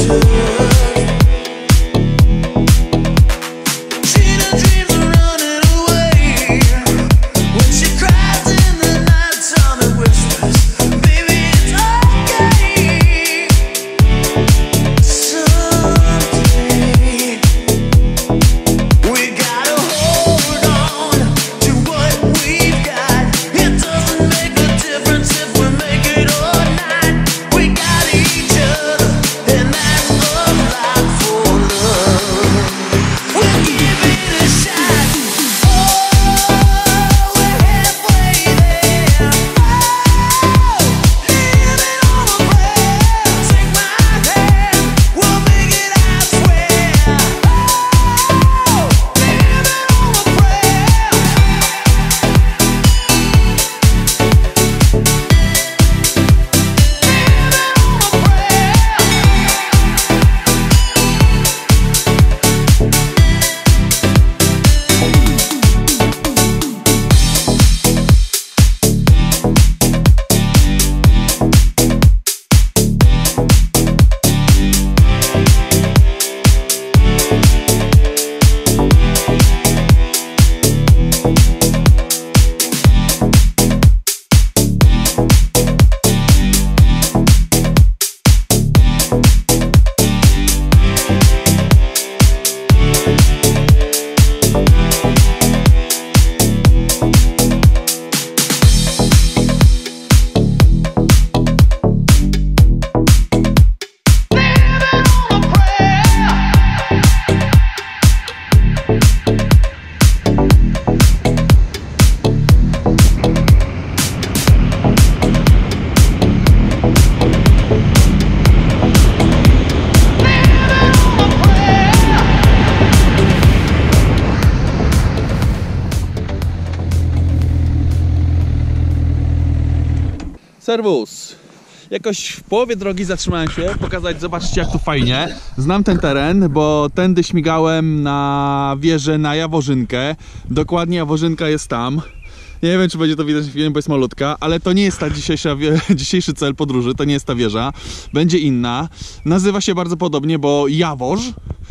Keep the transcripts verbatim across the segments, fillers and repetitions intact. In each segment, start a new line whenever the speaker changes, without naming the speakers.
Serwus! Jakoś w połowie drogi zatrzymałem się, pokazać, zobaczcie jak tu fajnie. Znam ten teren, bo tędy śmigałem na wieżę na Jaworzynkę. Dokładnie Jaworzynka jest tam. Nie wiem, czy będzie to widać w filmie, bo jest malutka, ale to nie jest ta dzisiejsza, dzisiejszy cel podróży, to nie jest ta wieża. Będzie inna. Nazywa się bardzo podobnie, bo Jaworz.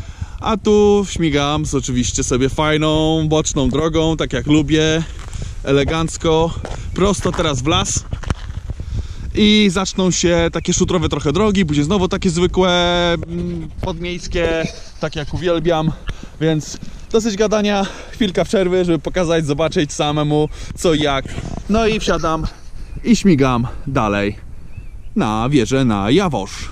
A tu śmigam z oczywiście sobie fajną, boczną drogą, tak jak lubię. Elegancko. Prosto teraz w las. I zaczną się takie szutrowe trochę drogi, później znowu takie zwykłe, podmiejskie, tak jak uwielbiam. Więc dosyć gadania, chwilka przerwy, żeby pokazać, zobaczyć samemu co i jak. No i wsiadam i śmigam dalej na wieżę na Jaworz.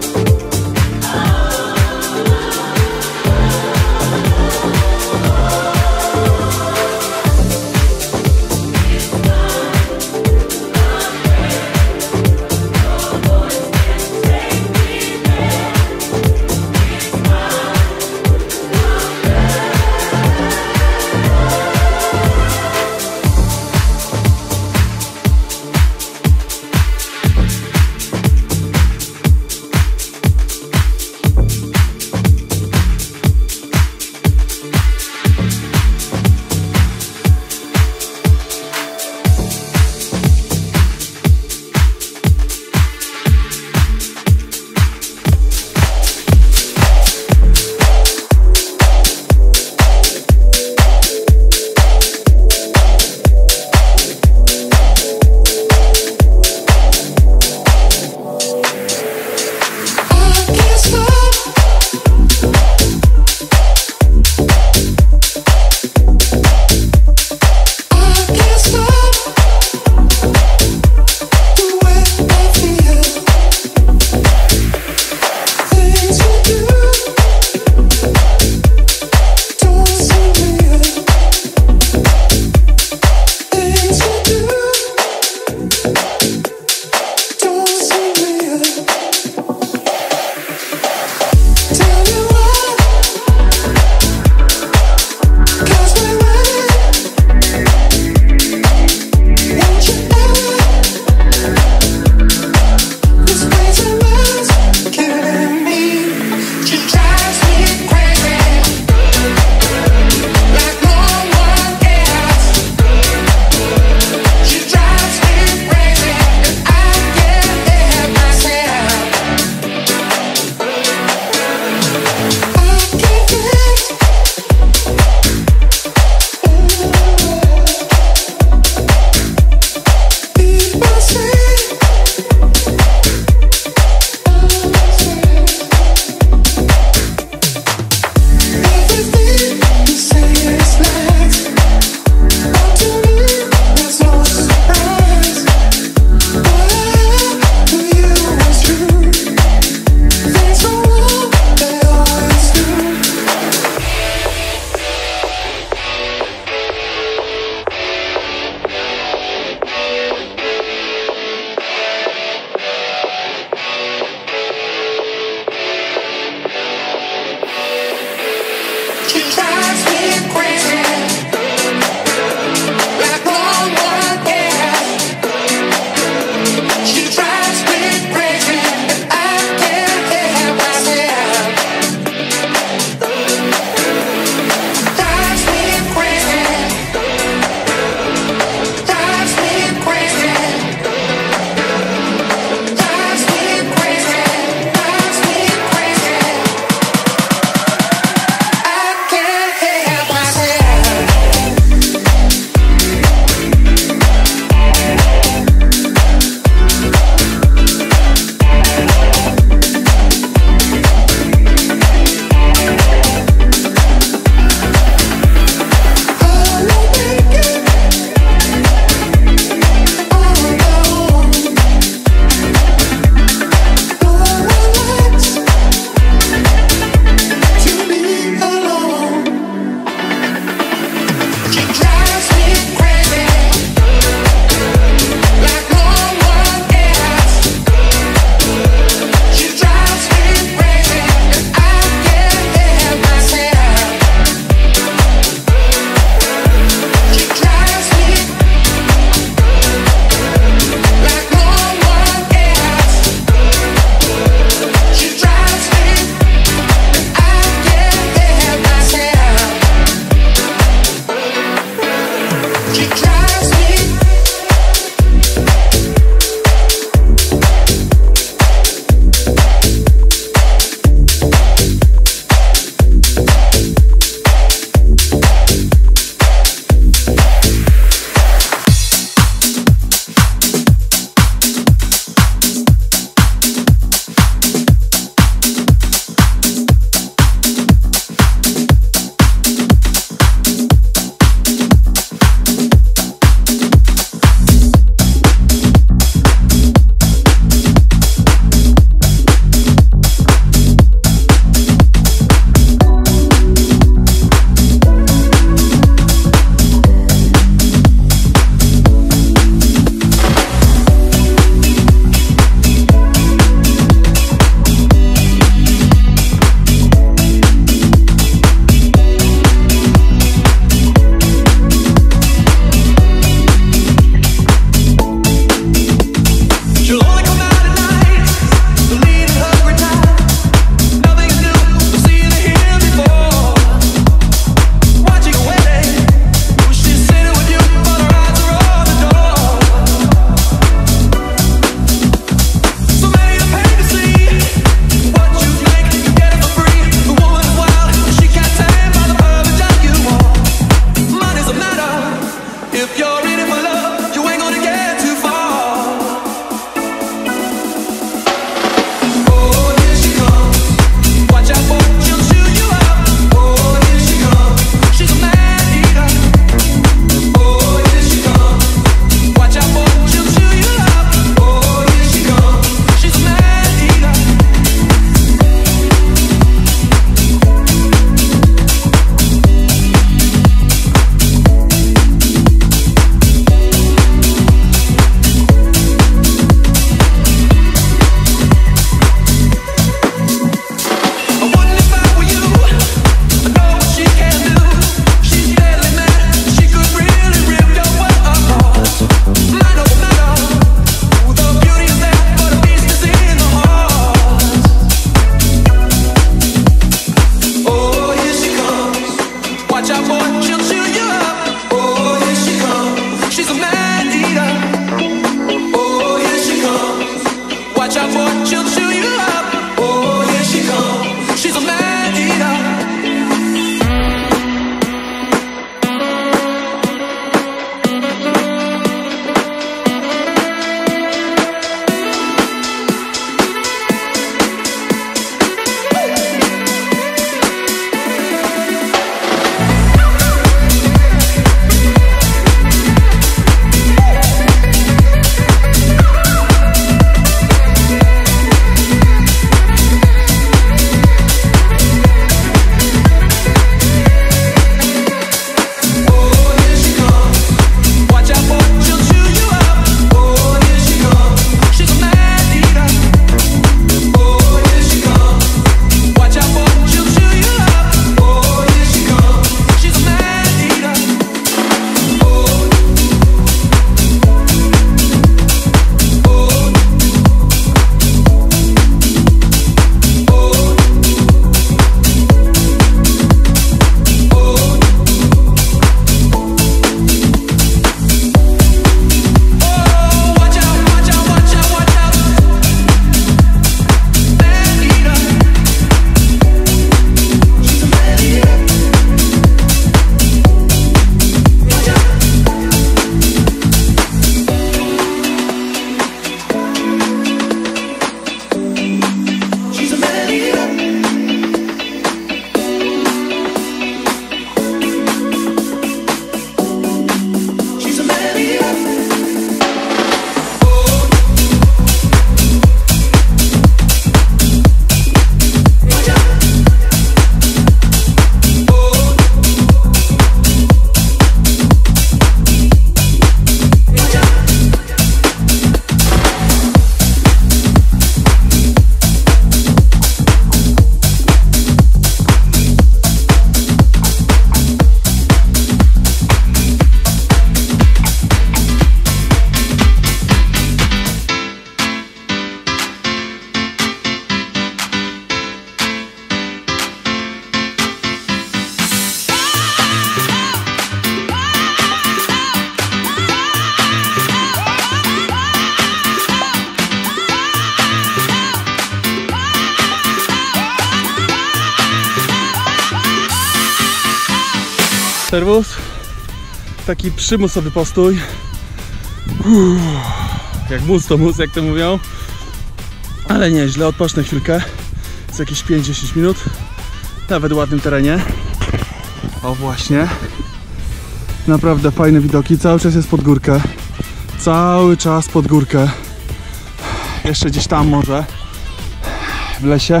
Serwus. Taki przymusowy postój. Uff, jak mus to mus, jak to mówią. Ale nieźle, odpocznę chwilkę. Z jakieś pięć dziesięć minut. Nawet w ładnym terenie. O właśnie. Naprawdę fajne widoki. Cały czas jest pod górkę. Cały czas pod górkę. Jeszcze gdzieś tam może. W lesie.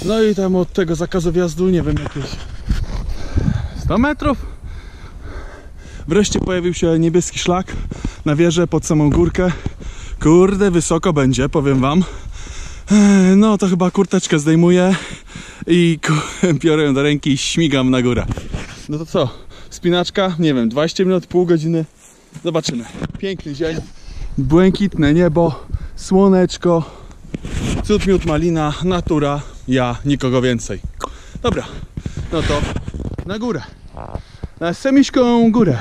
No i tam od tego zakazu wjazdu, nie wiem, jakieś sto metrów. Wreszcie pojawił się niebieski szlak na wieżę pod samą górkę. Kurde, wysoko będzie, powiem wam. No to chyba kurteczkę zdejmuję i biorę ją do ręki i śmigam na górę. No to co? Wspinaczka? Nie wiem, dwadzieścia minut, pół godziny. Zobaczymy. Piękny dzień, błękitne niebo, słoneczko, cud miód malina, natura, ja, nikogo więcej. Dobra, no to na górę. Na Semiśką górę.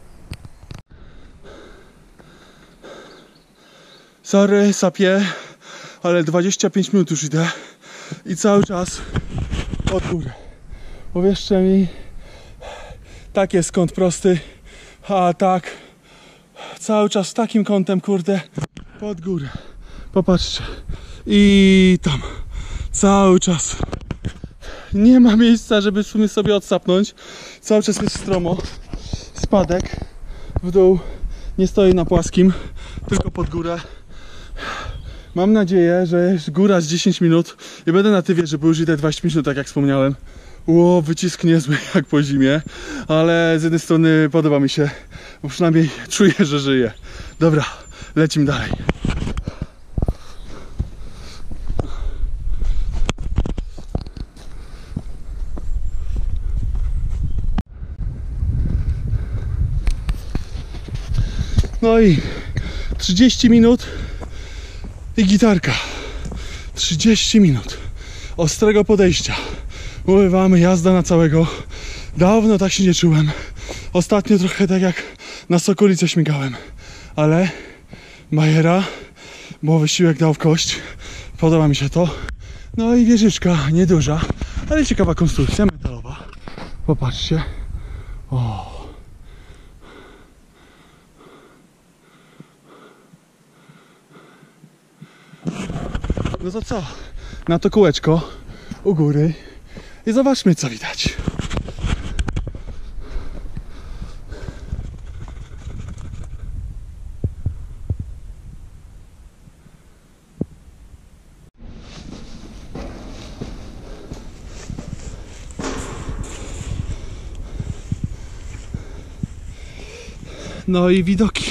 Sorry, sapię, ale dwadzieścia pięć minut już idę i cały czas pod górę. Uwierzcie mi, tak jest kąt prosty, a tak cały czas takim kątem, kurde, pod górę. Popatrzcie. I tam cały czas nie ma miejsca, żeby w sumie sobie odsapnąć. Cały czas jest stromo. Spadek w dół. Nie stoję na płaskim, tylko pod górę. Mam nadzieję, że góra z dziesięć minut i będę na tywie, żeby już idę dwadzieścia pięć minut, tak jak wspomniałem. Ło, wycisk niezły jak po zimie, ale z jednej strony podoba mi się, bo przynajmniej czuję, że żyję. Dobra, lecimy dalej. No i trzydzieści minut i gitarka. trzydzieści minut ostrego podejścia. Mówię wam, jazda na całego. Dawno tak się nie czułem. Ostatnio trochę tak jak na Sokolice śmigałem. Ale bajera, bo wysiłek dał w kość. Podoba mi się to. No i wieżyczka nieduża, ale ciekawa konstrukcja metalowa. Popatrzcie. O. No to co? Na to kółeczko u góry i zobaczmy, co widać. No i widoki.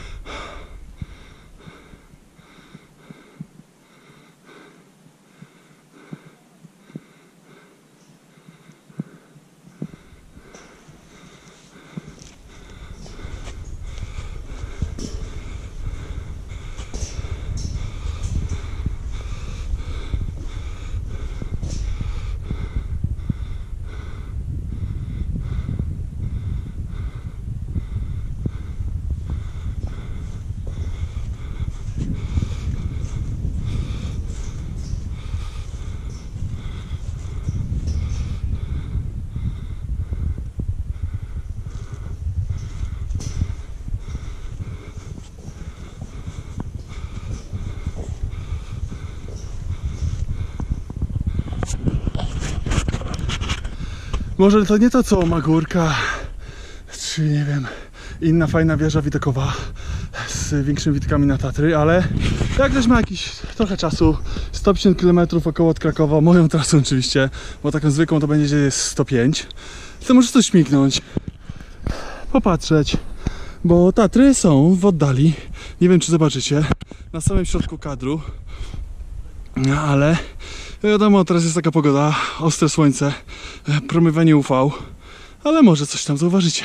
Może to nie to co Magórka, czy nie wiem, inna fajna wieża widokowa z większymi widokami na Tatry, ale jak ktoś ma jakiś trochę czasu, sto pięćdziesiąt kilometrów około od Krakowa, moją trasą oczywiście, bo taką zwykłą to będzie jest sto pięć, to możesz coś śmignąć, popatrzeć, bo Tatry są w oddali, nie wiem czy zobaczycie, na samym środku kadru, ale wiadomo, teraz jest taka pogoda, ostre słońce, promywanie U V, ale może coś tam zauważycie.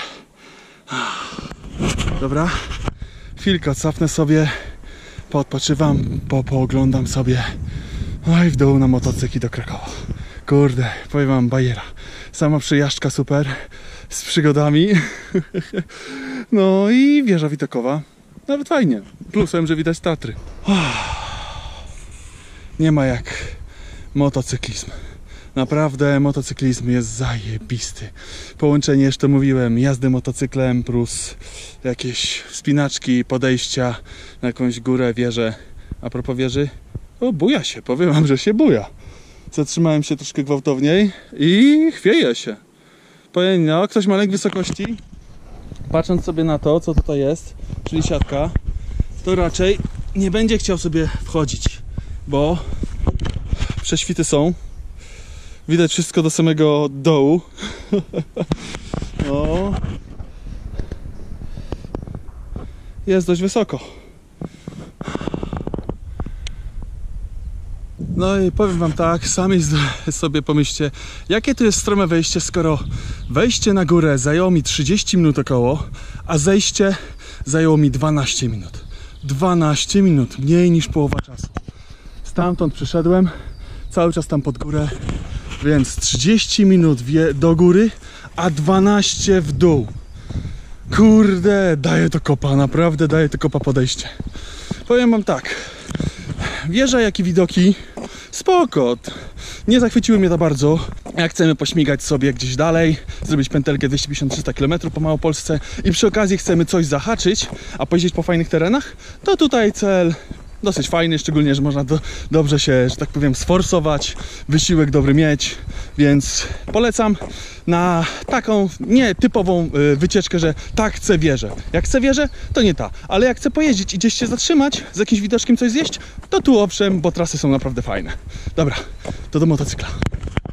Dobra, chwilkę odsapnę sobie, poodpoczywam, po, pooglądam sobie, no i w dół na motocykl do Krakowa. Kurde, powiem wam, bajera. Sama przejażdżka super, z przygodami. No i wieża widokowa, nawet fajnie. Plusem, że widać Tatry. Nie ma jak motocyklizm. Naprawdę motocyklizm jest zajebisty. Połączenie, jeszcze mówiłem, jazdy motocyklem plus jakieś wspinaczki, podejścia na jakąś górę, wieżę. A propos wieży, o, buja się, powiem wam, że się buja. Zatrzymałem się troszkę gwałtowniej i chwieje się. Powiem, no, ktoś ma lęk wysokości, patrząc sobie na to, co tutaj jest, czyli siatka, to raczej nie będzie chciał sobie wchodzić, bo prześwity są Widać wszystko do samego dołu. O. Jest dość wysoko. No i powiem wam tak, sami sobie pomyślcie, jakie to jest strome wejście, skoro wejście na górę zajęło mi trzydzieści minut około, a zejście zajęło mi dwanaście minut. dwanaście minut, mniej niż połowa czasu. Stamtąd przyszedłem, cały czas tam pod górę, więc trzydzieści minut do góry, a dwanaście w dół. Kurde, daje to kopa, naprawdę daje to kopa podejście. Powiem wam tak, wieża jak i widoki spoko, nie zachwyciły mnie to bardzo. Jak chcemy pośmigać sobie gdzieś dalej, zrobić pętelkę dwieście pięćdziesiąt do trzystu kilometrów po Małopolsce i przy okazji chcemy coś zahaczyć, a pojeździć po fajnych terenach, to tutaj cel dosyć fajny, szczególnie, że można do, dobrze się, że tak powiem, sforsować, wysiłek dobry mieć, więc polecam na taką nietypową y, wycieczkę, że tak chcę wieżę. Jak chcę wieżę, to nie ta, ale jak chcę pojeździć i gdzieś się zatrzymać, z jakimś widoczkiem coś zjeść, to tu owszem, bo trasy są naprawdę fajne. Dobra, to do motocykla.